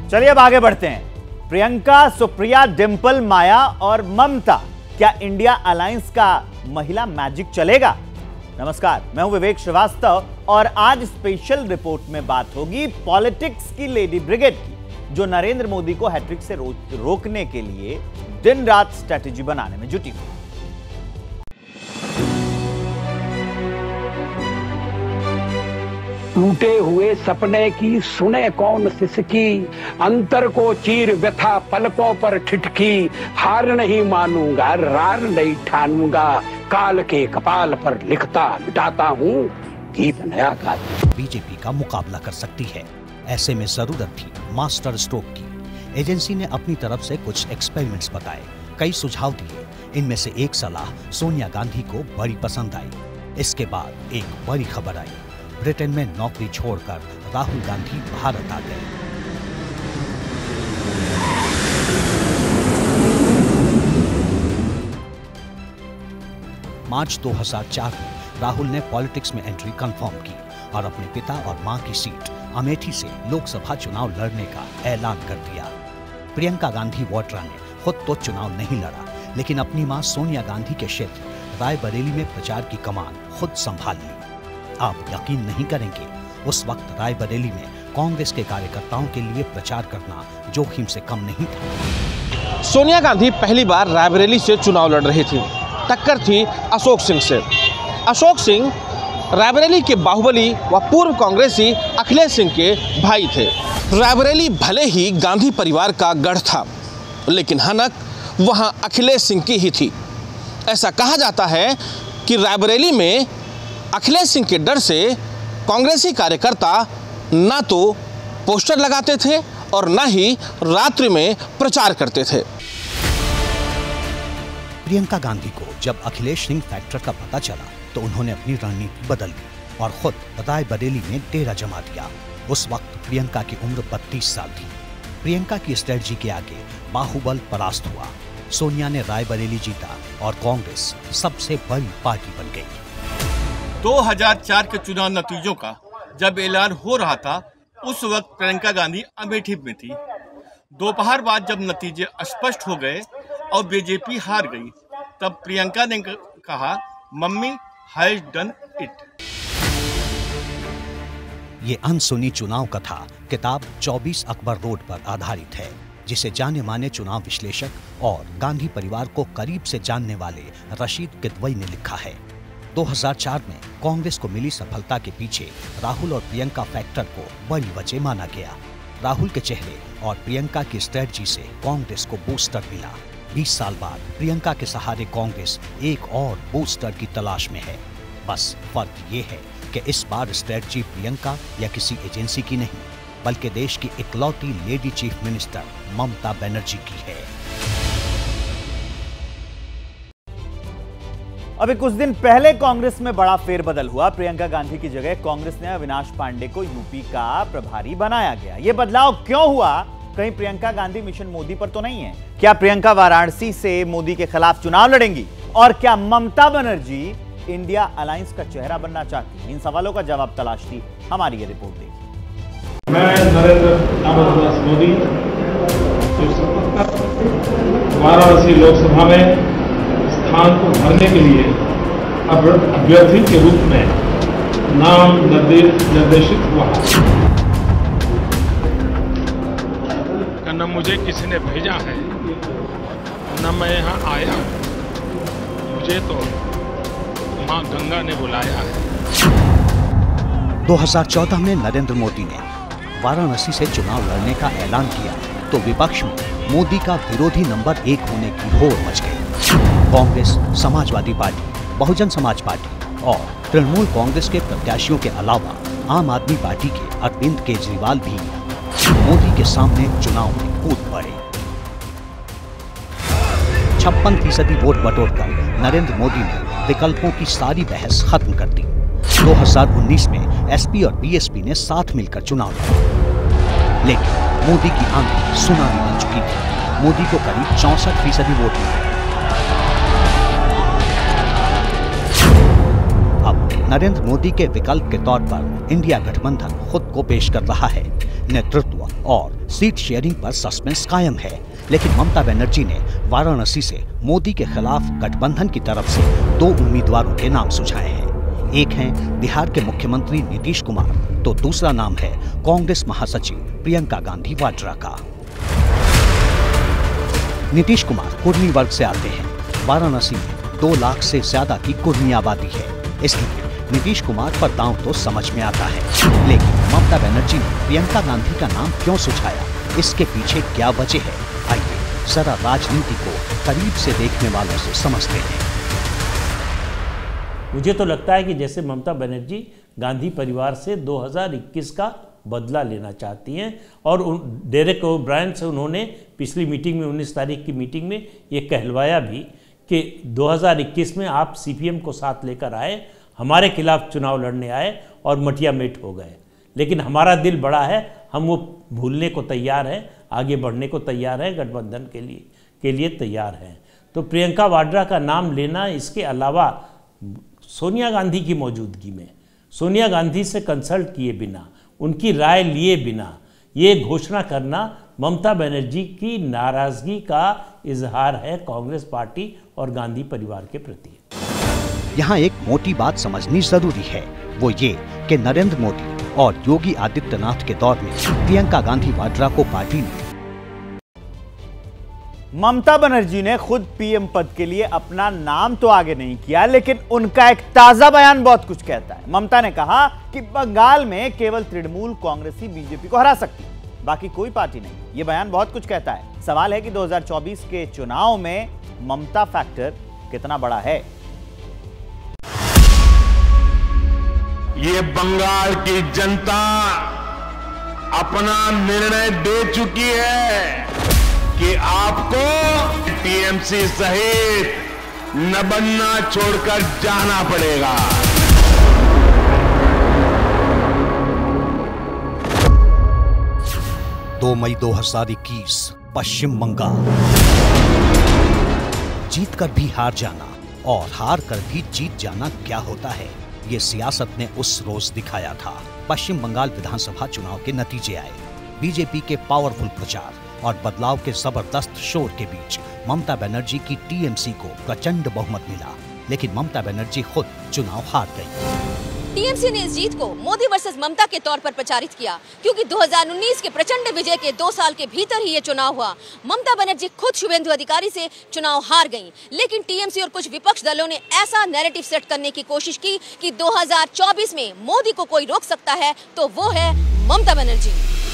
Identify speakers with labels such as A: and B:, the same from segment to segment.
A: चलिए अब आगे बढ़ते हैं। प्रियंका, सुप्रिया, डिंपल, माया और ममता, क्या इंडिया अलायंस का महिला मैजिक चलेगा? नमस्कार, मैं हूं विवेक श्रीवास्तव और आज स्पेशल रिपोर्ट में बात होगी पॉलिटिक्स की लेडी ब्रिगेड की, जो नरेंद्र मोदी को हैट्रिक से रोकने के लिए दिन रात स्ट्रैटेजी बनाने में जुटी हुई।
B: टूटे हुए सपने की सुने कौन सिसकी, अंतर को चीर व्यथा पलकों पर ठिठकी, हार नहीं मानूंगा रार नहीं ठानूंगा, काल के कपाल पर लिखता मिटाता हूँ गीत नया गाता।
C: बीजेपी का मुकाबला कर सकती है, ऐसे में जरूरत थी मास्टर स्ट्रोक की। एजेंसी ने अपनी तरफ से कुछ एक्सपेरिमेंट्स बताए, कई सुझाव दिए। इनमें से एक सलाह सोनिया गांधी को बड़ी पसंद आई। इसके बाद एक बड़ी खबर आई, ब्रिटेन में नौकरी छोड़कर राहुल गांधी भारत आ गए। मार्च 2004 में राहुल ने पॉलिटिक्स में एंट्री कंफर्म की और अपने पिता और मां की सीट अमेठी से लोकसभा चुनाव लड़ने का ऐलान कर दिया। प्रियंका गांधी वाड्रा ने खुद तो चुनाव नहीं लड़ा, लेकिन अपनी मां सोनिया गांधी के क्षेत्र रायबरेली में प्रचार की कमान खुद संभाल ली। आप यकीन नहीं करेंगे, उस वक्त रायबरेली में कांग्रेस के कार्यकर्ताओं के लिए प्रचार करना जोखिम से कम नहीं था।
D: सोनिया गांधी पहली बार रायबरेली से चुनाव लड़ रही थी। टक्कर थी अशोक सिंह से। अशोक सिंह रायबरेली के बाहुबली व पूर्व कांग्रेसी अखिलेश सिंह के भाई थे। रायबरेली भले ही गांधी परिवार का गढ़ था, लेकिन हनक वहां अखिलेश सिंह की ही थी। ऐसा कहा जाता है कि रायबरेली में अखिलेश सिंह के डर से कांग्रेसी कार्यकर्ता ना तो पोस्टर लगाते थे और ना ही रात्रि में प्रचार करते थे।
C: प्रियंका गांधी को जब अखिलेश सिंह फैक्टर का पता चला तो उन्होंने अपनी रणनीति बदल दी और खुद रायबरेली में डेरा जमा दिया। उस वक्त प्रियंका की उम्र 32 साल थी। प्रियंका की स्ट्रेटजी के आगे बाहुबल परास्त हुआ। सोनिया ने रायबरेली जीता और कांग्रेस सबसे बड़ी पार्टी बन गई।
E: 2004 के चुनाव नतीजों का जब ऐलान हो रहा था, उस वक्त प्रियंका गांधी अमेठी में थी। दोपहर बाद जब नतीजे स्पष्ट हो गए और बीजेपी हार गई, तब प्रियंका ने कहा, मम्मी हैज डन इट।
C: ये अनसुनी चुनाव कथा किताब 24 अकबर रोड पर आधारित है, जिसे जाने माने चुनाव विश्लेषक और गांधी परिवार को करीब से जानने वाले रशीद किदवई ने लिखा है। 2004 में कांग्रेस को मिली सफलता के पीछे राहुल और प्रियंका फैक्टर को बड़ी वजह माना गया। राहुल के चेहरे और प्रियंका की स्ट्रेटजी से कांग्रेस को बूस्टर मिला। 20 साल बाद प्रियंका के सहारे कांग्रेस एक और बूस्टर की तलाश में है। बस फर्क ये है कि इस बार स्ट्रेटजी प्रियंका या किसी एजेंसी की नहीं, बल्कि देश की इकलौती lady chief minister Mamata Banerjee की है।
A: अभी कुछ दिन पहले कांग्रेस में बड़ा फेरबदल हुआ। प्रियंका गांधी की जगह कांग्रेस ने अविनाश पांडे को यूपी का प्रभारी बनाया गया। यह बदलाव क्यों हुआ? कहीं प्रियंका गांधी मिशन मोदी पर तो नहीं है? क्या प्रियंका वाराणसी से मोदी के खिलाफ चुनाव लड़ेंगी? और क्या ममता बनर्जी इंडिया अलायंस का चेहरा बनना चाहती है? इन सवालों का जवाब तलाशती हमारी ये रिपोर्ट देखिए।
F: मैं नरेंद्र दामोदर मोदी वाराणसी लोकसभा में स्थान को भरने के लिए अभ्यर्थी के रूप में नाम निर्देशित हुआ है।
G: न मुझे किसी ने भेजा है, न मैं यहाँ आया, मुझे तो मां गंगा ने बुलाया है।
C: 2014 में नरेंद्र मोदी ने वाराणसी से चुनाव लड़ने का ऐलान किया तो विपक्ष में मोदी का विरोधी नंबर 1 होने की होड़ मच गई। कांग्रेस, समाजवादी पार्टी, बहुजन समाज पार्टी और तृणमूल कांग्रेस के प्रत्याशियों के अलावा आम आदमी पार्टी के अरविंद केजरीवाल भी मोदी के सामने चुनाव में कूद पड़े। 56% वोट बटोरकर नरेंद्र मोदी ने विकल्पों की सारी बहस खत्म कर दी। 2019 में एसपी और बीएसपी ने साथ मिलकर चुनाव लड़ा, लेकिन मोदी की आंधी सुनामी बन चुकी थी। मोदी को करीब 64% वोट मिले। नरेंद्र मोदी के विकल्प के तौर पर इंडिया गठबंधन खुद को पेश कर रहा है। नेतृत्व और सीट शेयरिंग पर सस्पेंस कायम है। लेकिन ममता बनर्जी ने वाराणसी से मोदी के खिलाफ गठबंधन की तरफ से 2 उम्मीदवारों के नाम सुझाए हैं। एक हैं बिहार के मुख्यमंत्री नीतीश कुमार, तो दूसरा नाम है कांग्रेस महासचिव प्रियंका गांधी वाड्रा का। नीतीश कुमार कुर्मी वर्ग से आते हैं। वाराणसी में 2 लाख से ज्यादा की कुर्मी आबादी है, इसलिए नीतीश कुमार पर दांव तो समझ में आता है। लेकिन ममता बनर्जी ने प्रियंका गांधी का नाम क्यों सुझाया, इसके पीछे क्या वजह है, आइए जरा राजनीति को करीब से देखने वालों से समझते हैं।
H: मुझे तो लगता है कि जैसे ममता बनर्जी गांधी परिवार से 2021 का बदला लेना चाहती हैं और डेरेक ओब्रायन से उन्होंने पिछली मीटिंग में 19 तारीख की मीटिंग में ये कहलवाया भी कि 2021 में आप सीपीएम को साथ लेकर आए, हमारे खिलाफ चुनाव लड़ने आए और मटिया मेट हो गए। लेकिन हमारा दिल बड़ा है, हम वो भूलने को तैयार हैं, आगे बढ़ने को तैयार हैं, गठबंधन के लिए तैयार हैं। तो प्रियंका वाड्रा का नाम लेना, इसके अलावा सोनिया गांधी की मौजूदगी में, सोनिया गांधी से कंसल्ट किए बिना, उनकी राय लिए बिना ये घोषणा करना ममता बनर्जी की नाराजगी का इजहार है कांग्रेस पार्टी और गांधी परिवार के प्रति।
C: यहाँ एक मोटी बात समझनी जरूरी है, वो ये कि नरेंद्र मोदी और योगी आदित्यनाथ के दौर में प्रियंका गांधी वाड्रा को पार्टी ने
A: ममता बनर्जी ने खुद पीएम पद के लिए अपना नाम तो आगे नहीं किया, लेकिन उनका एक ताजा बयान बहुत कुछ कहता है। ममता ने कहा कि बंगाल में केवल तृणमूल कांग्रेस ही बीजेपी को हरा सकती है, बाकी कोई पार्टी नहीं। यह बयान बहुत कुछ कहता है। सवाल है कि 2024 के चुनाव में ममता फैक्टर कितना बड़ा है।
I: ये बंगाल की जनता अपना निर्णय दे चुकी है कि आपको टीएमसी सहित न बनना, छोड़कर जाना पड़ेगा।
C: 2 मई 2021 पश्चिम बंगाल। जीतकर भी हार जाना और हार कर भी जीत जाना क्या होता है, ये सियासत ने उस रोज दिखाया था। पश्चिम बंगाल विधानसभा चुनाव के नतीजे आए। बीजेपी के पावरफुल प्रचार और बदलाव के जबरदस्त शोर के बीच ममता बनर्जी की टीएमसी को प्रचंड बहुमत मिला, लेकिन ममता बनर्जी खुद चुनाव हार गई।
J: टीएमसी ने इस जीत को मोदी वर्सेस ममता के तौर पर प्रचारित किया, क्योंकि 2019 के प्रचंड विजय के 2 साल के भीतर ही ये चुनाव हुआ। ममता बनर्जी खुद शुभेंदु अधिकारी से चुनाव हार गईं, लेकिन टीएमसी और कुछ विपक्ष दलों ने ऐसा नैरेटिव सेट करने की कोशिश की कि 2024 में मोदी को कोई रोक सकता है तो वो है ममता बनर्जी।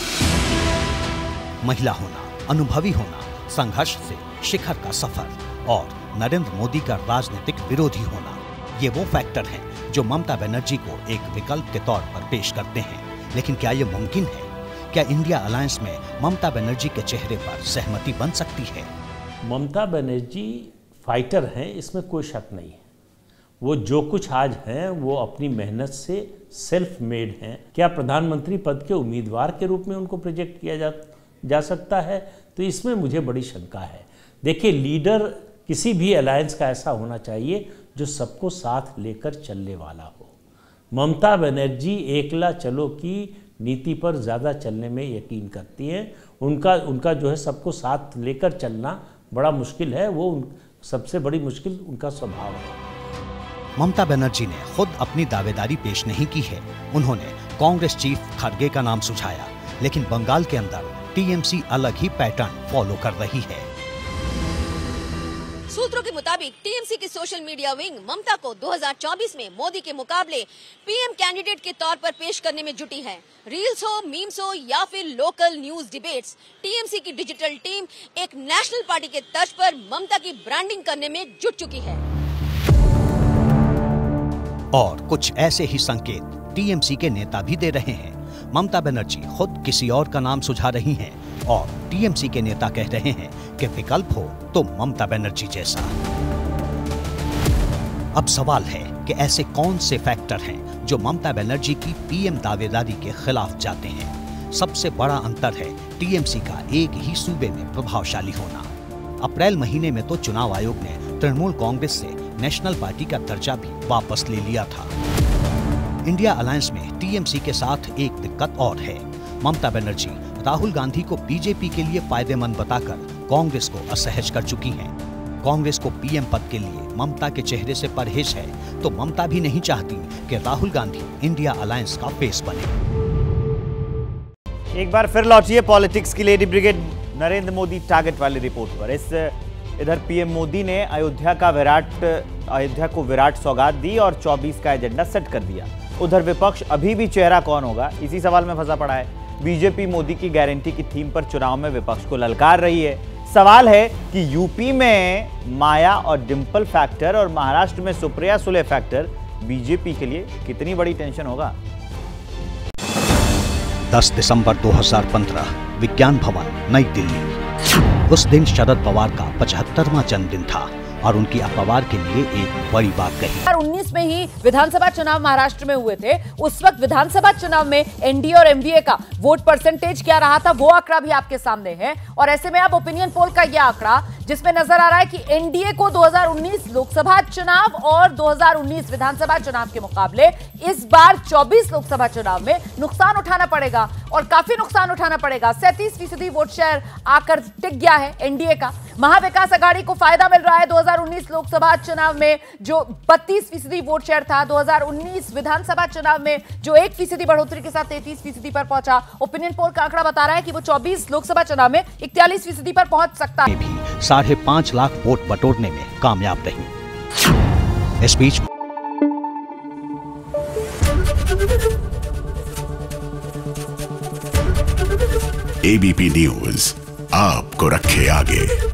C: महिला होना, अनुभवी होना, संघर्ष से शिखर का सफर और नरेंद्र मोदी का राजनीतिक विरोधी होना, ये वो फैक्टर हैं जो ममता बनर्जी को एक विकल्प के तौर पर पेश करते हैं। लेकिन क्या ये मुमकिन है? क्या इंडिया अलायंस में ममता बनर्जी के चेहरे पर सहमति बन सकती है?
H: ममता बनर्जी फाइटर हैं, इसमें कोई शक नहीं है। वो जो कुछ आज हैं वो अपनी मेहनत से सेल्फ मेड हैं। क्या प्रधानमंत्री पद के उम्मीदवार के रूप में उनको प्रोजेक्ट किया जा सकता है? तो इसमें मुझे बड़ी शंका है। देखिए, लीडर किसी भी अलायंस का ऐसा होना चाहिए जो सबको साथ लेकर चलने वाला हो। ममता बनर्जी एकला चलो की नीति पर ज़्यादा चलने में यकीन करती हैं। उनका जो है सबको साथ लेकर चलना बड़ा मुश्किल है, वो सबसे बड़ी मुश्किल उनका स्वभाव है।
C: ममता बनर्जी ने खुद अपनी दावेदारी पेश नहीं की है। उन्होंने कांग्रेस चीफ खड़गे का नाम सुझाया, लेकिन बंगाल के अंदर टीएमसी अलग ही पैटर्न फॉलो कर रही है।
J: सूत्रों के मुताबिक टीएमसी की सोशल मीडिया विंग ममता को 2024 में मोदी के मुकाबले पीएम कैंडिडेट के तौर पर पेश करने में जुटी है। रील्स हो, मीम्स हो या फिर लोकल न्यूज डिबेट्स, टीएमसी की डिजिटल टीम एक नेशनल पार्टी के तर्ज पर ममता की ब्रांडिंग करने में जुट चुकी है।
C: और कुछ ऐसे ही संकेत टीएमसी के नेता भी दे रहे हैं। ममता बनर्जी खुद किसी और का नाम सुझा रही हैं और टीएमसी के नेता कह रहे हैं कि विकल्प हो तो ममता बनर्जी जैसा। अब सवाल है कि ऐसे कौन से फैक्टर हैं जो ममता बनर्जी की पीएम दावेदारी के खिलाफ जाते हैं। सबसे बड़ा अंतर है टीएमसी का एक ही सूबे में प्रभावशाली होना। अप्रैल महीने में तो चुनाव आयोग ने तृणमूल कांग्रेस से नेशनल पार्टी का दर्जा भी वापस ले लिया था। इंडिया अलायंस में टीएमसी के साथ एक दिक्कत और है। ममता बनर्जी राहुल गांधी को बीजेपी के लिए फायदेमंद बताकर कांग्रेस को असहज कर चुकी हैं। कांग्रेस को पीएम पद के लिए ममता के चेहरे से परहेज है, तो ममता भी नहीं चाहती कि राहुल गांधी इंडिया अलायंस का फेस बने।
A: एक बार फिर लौटिए पॉलिटिक्स की lady brigade Narendra Modi target वाली रिपोर्ट पर। इधर पीएम मोदी ने अयोध्या को विराट सौगात दी और 24 का एजेंडा सेट कर दिया। उधर विपक्ष अभी भी चेहरा कौन होगा इसी सवाल में फंसा पड़ा है। बीजेपी मोदी की गारंटी की थीम पर चुनाव में विपक्ष को ललकार रही है। सवाल है कि यूपी में माया और डिंपल फैक्टर और महाराष्ट्र में सुप्रिया सुले फैक्टर बीजेपी के लिए कितनी बड़ी टेंशन होगा।
C: 10 दिसंबर 2015 विज्ञान भवन, नई दिल्ली। उस दिन शरद पवार का 75वां जन्मदिन था और उनकी पवार के लिए एक बड़ी बात कही।
K: 2019 में ही विधानसभा चुनाव महाराष्ट्र में हुए थे। उस वक्त विधानसभा चुनाव में एनडीए और एमवीए का वोट परसेंटेज क्या रहा था, वो आंकड़ा भी आपके सामने है। और ऐसे में अब ओपिनियन पोल का यह आंकड़ा जिसमें नजर आ रहा है कि एनडीए को 2019 लोकसभा चुनाव और 2019 विधानसभा चुनाव के मुकाबले इस बार 24 लोकसभा चुनाव में नुकसान उठाना पड़ेगा और काफी नुकसान उठाना पड़ेगा। 37% वोट शेयर आकर टिक गया है एनडीए का। महाविकास आघाड़ी को फायदा मिल रहा है 2019 लोकसभा चुनाव में जो 32% वोट शेयर था, 2019 विधानसभा चुनाव में जो 1% बढ़ोतरी के साथ 33% पर पहुंचा। ओपिनियन पोल का आंकड़ा बता रहा है कि वो 24 लोकसभा चुनाव में 41% पर पहुंच सकता है।
C: 5.5 लाख वोट बटोरने में कामयाब रही। इस बीच
L: एबीपी न्यूज आपको रखे आगे।